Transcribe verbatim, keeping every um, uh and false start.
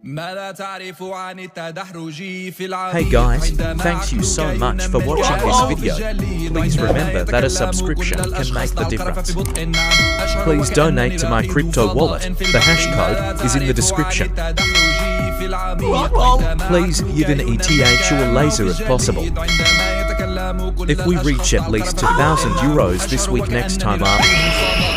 Hey guys, thanks you so much for watching this video. Please remember that a subscription can make the difference. Please donate to my crypto wallet. The hash code is in the description. Please give an E T H or laser if possible. If we reach at least two thousand euros this week next time up,